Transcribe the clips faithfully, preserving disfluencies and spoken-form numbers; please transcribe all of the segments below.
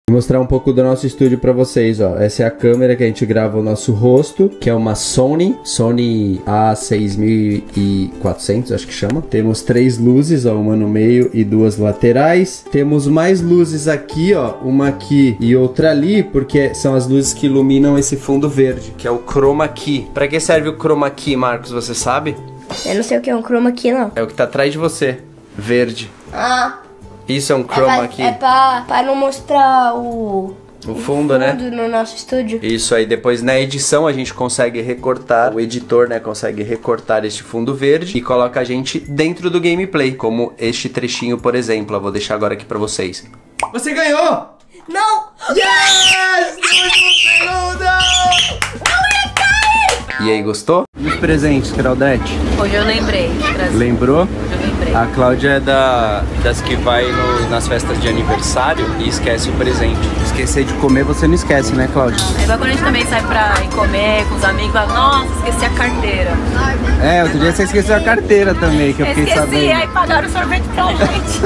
Vou mostrar um pouco do nosso estúdio pra vocês, ó. Essa é a câmera que a gente grava o nosso rosto, que é uma Sony, Sony A seis mil e quatrocentos, acho que chama. Temos três luzes, ó, uma no meio e duas laterais. Temos mais luzes aqui, ó, uma aqui e outra ali, porque são as luzes que iluminam esse fundo verde, que é o Chroma Key. Pra que serve o Chroma Key, Marcos, você sabe? Eu não sei o que é um Chroma Key, não. É o que tá atrás de você, verde. Ah... Isso é um chroma key. É pra, pra não mostrar o... O fundo, né? O fundo no nosso estúdio. Isso aí, depois na edição a gente consegue recortar, o editor, né, consegue recortar este fundo verde e coloca a gente dentro do gameplay, como este trechinho, por exemplo. Eu vou deixar agora aqui pra vocês. Você ganhou! Não! Yes! Último segundo! Não ia cair! E aí, gostou? E os presentes, Claudete? Hoje eu lembrei. Lembrou? Hoje eu lembrei. A Cláudia é da, das que vai no, nas festas de aniversário e esquece o presente. Esquecer de comer você não esquece, né, Cláudia? Aí quando a gente também sai pra ir comer com os amigos, fala, nossa, esqueci a carteira. É, outro dia você esqueceu a carteira também, que eu fiquei esqueci, sabendo. Aí pagaram o sorvete pra gente.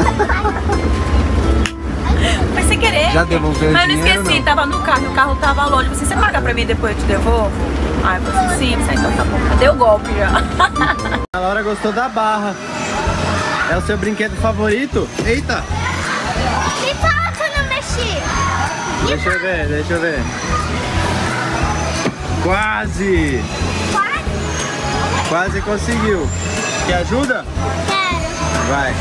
Foi sem querer. Já devolveu Mas o eu não dinheiro, esqueci, não? tava no carro, o carro tava longe. Você, você paga pra mim depois eu te devolvo? Aí eu falei assim, sim, você então tá bom. Deu golpe já. A Laura gostou da barra. É o seu brinquedo favorito? Eita! Me fala que eu não mexi. Deixa eu ver, deixa eu ver. Quase! Quase? Quase conseguiu. Quer ajuda? Quero. Vai.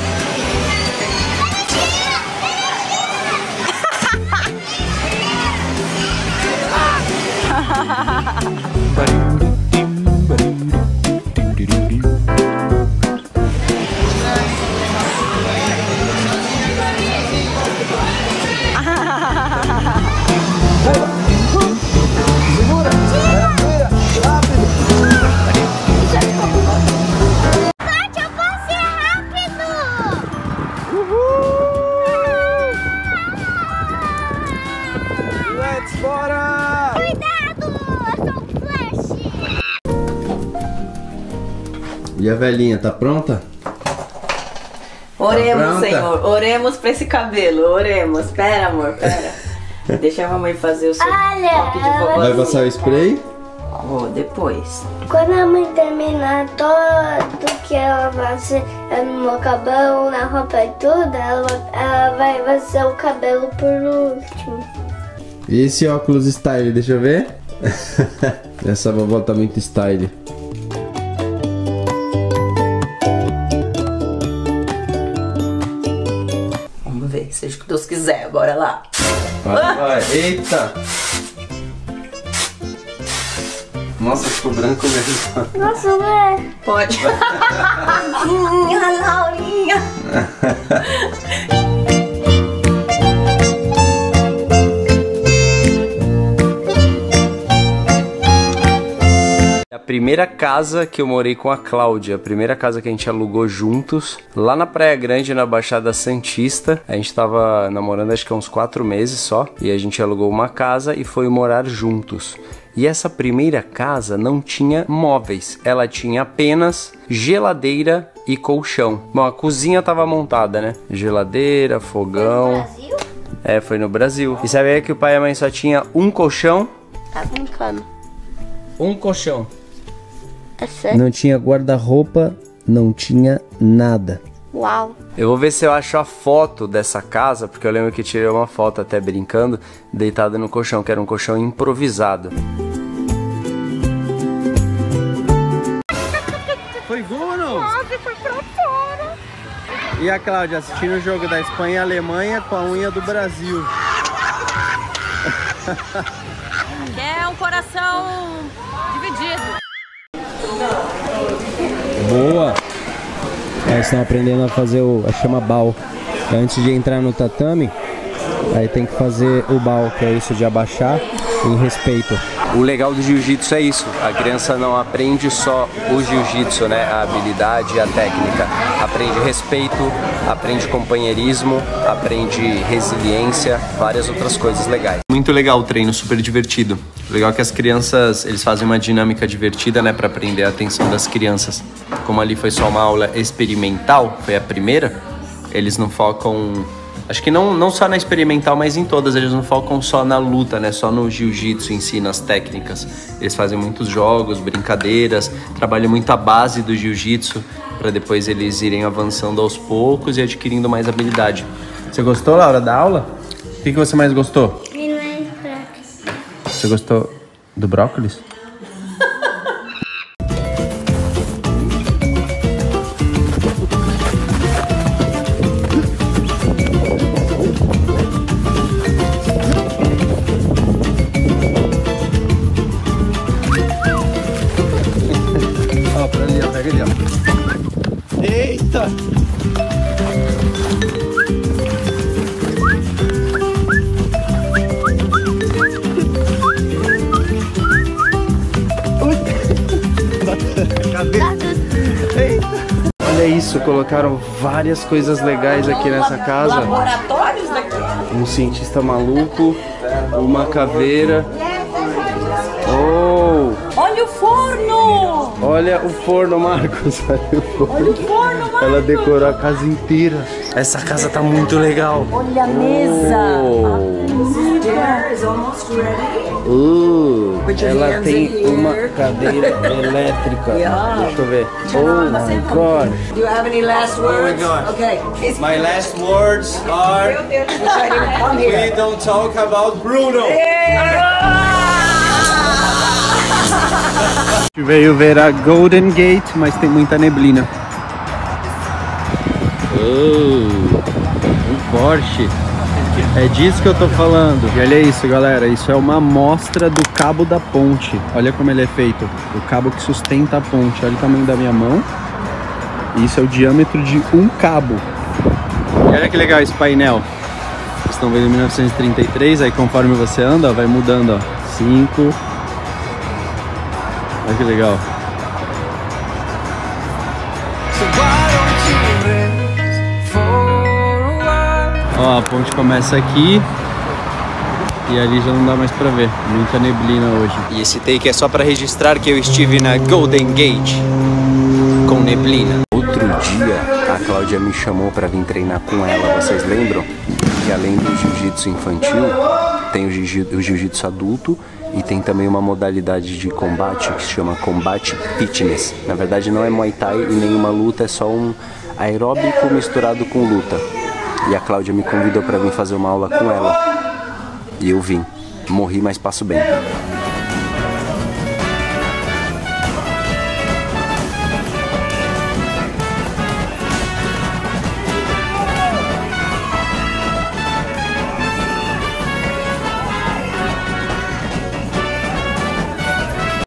Bora! Cuidado, eu sou um flash. E a velhinha, tá pronta? Oremos, Tá pronta? Senhor. Oremos pra esse cabelo. Oremos. Pera, amor, pera. Deixa a mamãe fazer o seu Olha, toque de vovó. Vai passar o spray? Vou depois. Quando a mãe terminar tudo que ela vai ser no meu cabelo, na roupa e tudo, ela, ela vai fazer o cabelo por último. E esse óculos style, deixa eu ver. Essa vovó tá muito style. Vamos ver, seja o que Deus quiser. Bora lá. Vai, vai. Eita! Nossa, ficou branco mesmo. Nossa, velho. Pode. Minha Laurinha. A primeira casa que eu morei com a Cláudia, a primeira casa que a gente alugou juntos, lá na Praia Grande, na Baixada Santista. A gente tava namorando acho que há uns quatro meses só, e a gente alugou uma casa e foi morar juntos. E essa primeira casa não tinha móveis, ela tinha apenas geladeira e colchão. Bom, a cozinha tava montada, né? Geladeira, fogão. Foi no Brasil? É, foi no Brasil. E sabia que o pai e a mãe só tinha um colchão? Tá brincando. Um colchão. É sério? Não tinha guarda-roupa, não tinha nada. Uau. Eu vou ver se eu acho a foto dessa casa, porque eu lembro que tirei uma foto até brincando, deitada no colchão, que era um colchão improvisado. Foi gol ou não? Quase foi pra fora. E a Cláudia assistindo o jogo da Espanha e Alemanha com a unha do Brasil. É um coração dividido. Boa! Eles estão aprendendo a fazer o a chama bal. Antes de entrar no tatame, aí tem que fazer o bal, que é isso de abaixar em respeito. O legal do jiu-jitsu é isso. A criança não aprende só o jiu-jitsu, né? A habilidade e a técnica. Aprende respeito, aprende companheirismo, aprende resiliência, várias outras coisas legais. Muito legal o treino, super divertido. Legal que as crianças, eles fazem uma dinâmica divertida, né? Pra prender a atenção das crianças. Como ali foi só uma aula experimental, foi a primeira, eles não focam Acho que não, não só na experimental, mas em todas. Eles não focam só na luta, né? Só no jiu-jitsu em si, nas técnicas. Eles fazem muitos jogos, brincadeiras, trabalham muito a base do jiu-jitsu para depois eles irem avançando aos poucos e adquirindo mais habilidade. Você gostou, Laura, da aula? O que, que você mais gostou? Você gostou do brócolis? Ó, pra ali, ó, pega ali, ó. Eita! Olha isso, colocaram várias coisas legais aqui nessa casa. Laboratórios daqui. Um cientista maluco, uma caveira. Oh! Olha o forno! Olha o forno, Marcos. Olha o forno. Olha o forno, Marcos. Ela decorou a casa inteira. Essa casa tá muito legal. Olha a mesa. Oh. Uh, ela tem uma cadeira elétrica. Deixa eu ver. Oh my God. Do you have any last words? Oh my God. Okay. My last words are: Come here. we don't talk about Bruno. Veio ver a Golden Gate, mas tem muita neblina. Oh, um Porsche. É disso que eu tô falando. E olha isso, galera. Isso é uma amostra do cabo da ponte. Olha como ele é feito. O cabo que sustenta a ponte. Olha o tamanho da minha mão. Isso é o diâmetro de um cabo. E olha que legal esse painel. Vocês estão vendo em mil novecentos e trinta e três. Aí conforme você anda, ó, vai mudando, ó. cinco. Olha que legal. Ó, a ponte começa aqui e ali já não dá mais pra ver. Muita neblina hoje. E esse take é só pra registrar que eu estive na Golden Gate com neblina. Outro dia a Cláudia me chamou pra vir treinar com ela. Vocês lembram? Que além do jiu-jitsu infantil, tem o jiu-jitsu adulto e tem também uma modalidade de combate que se chama combate fitness. Na verdade não é Muay Thai e nenhuma luta, é só um aeróbico misturado com luta. E a Cláudia me convidou para vir fazer uma aula com ela. E eu vim. Morri, mas passo bem.